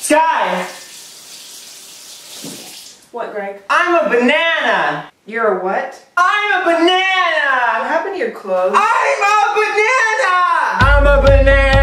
Sky! What, Greg? I'm a banana! You're a what? I'm a banana! What happened to your clothes? I'm a banana! I'm a banana!